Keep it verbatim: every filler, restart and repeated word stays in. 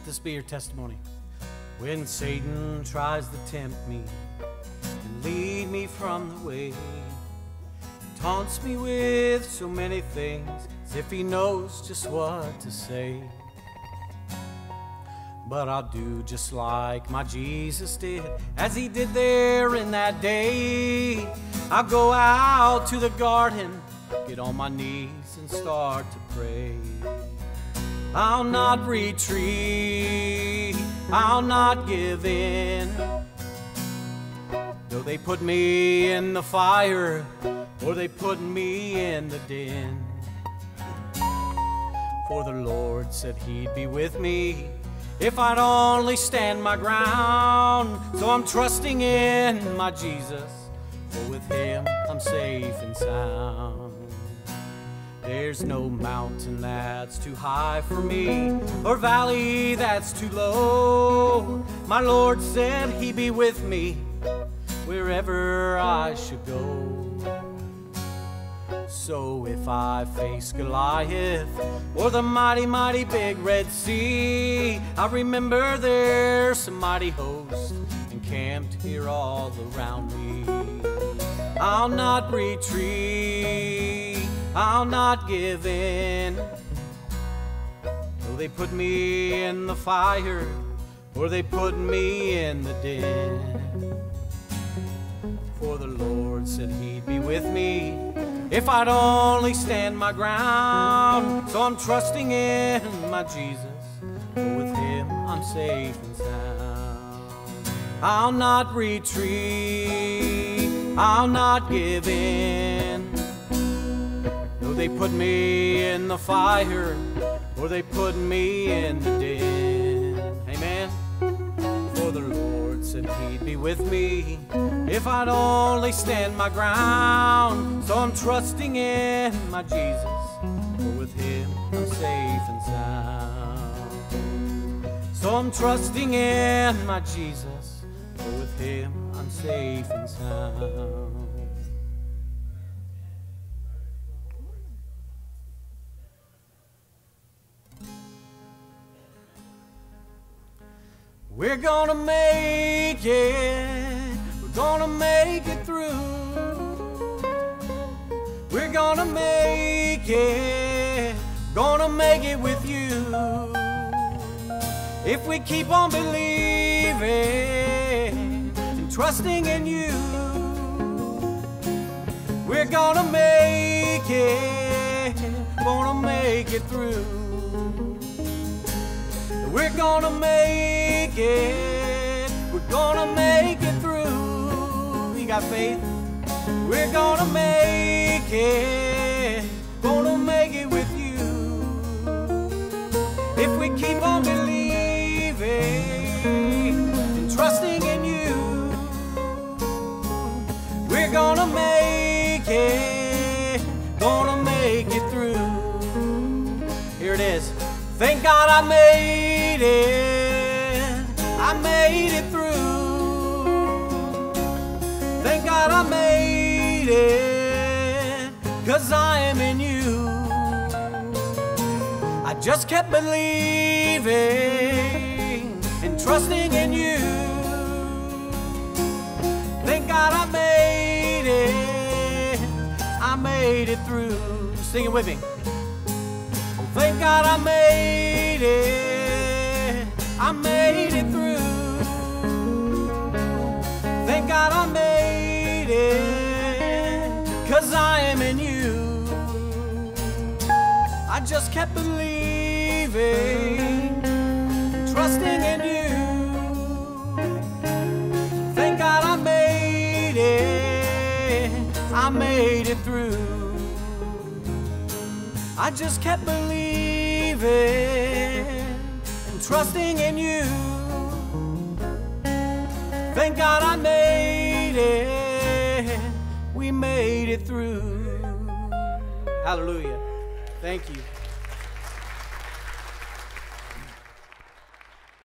Let this be your testimony. When Satan tries to tempt me and lead me from the way, taunts me with so many things as if he knows just what to say. But I'll do just like my Jesus did, as he did there in that day. I'll go out to the garden, get on my knees and start to pray. I'll not retreat, I'll not give in. Though they put me in the fire, or they put me in the den. For the Lord said he'd be with me if I'd only stand my ground. So I'm trusting in my Jesus, for with him I'm safe and sound. There's no mountain that's too high for me, or valley that's too low. My Lord said he'd be with me wherever I should go. So if I face Goliath or the mighty, mighty big Red Sea, I remember there's some mighty hosts encamped here all around me. I'll not retreat, I'll not give in. Though they put me in the fire, or they put me in the den. For the Lord said he'd be with me if I'd only stand my ground. So I'm trusting in my Jesus, for with him I'm safe and sound. I'll not retreat, I'll not give in. Though they put me in the fire, or they put me in the den. Amen. For the Lord said he'd be with me if I'd only stand my ground. So I'm trusting in my Jesus, for with him I'm safe and sound. So I'm trusting in my Jesus, for with him I'm safe and sound. We're gonna make it, we're gonna make it through. We're gonna make it, gonna make it with you. If we keep on believing and trusting in you, we're gonna make it, gonna make it through. We're gonna make it, we're gonna make it through. You got faith? We're gonna make it, gonna make it with you. If we keep on believing and trusting in you, we're gonna make it, gonna make it through. Here it is. Thank God I made it, I made it through. Thank God I made it, 'cause I am in you. I just kept believing and trusting in you. Thank God I made it, I made it through. Sing it with me. Thank God I made it, I made it through. Thank God I made it, 'cause I am in you. I just kept believing, trusting in you. Thank God I made it, I made it through. I just kept believing and trusting in you. Thank God I made it, we made it through. Hallelujah. Thank you.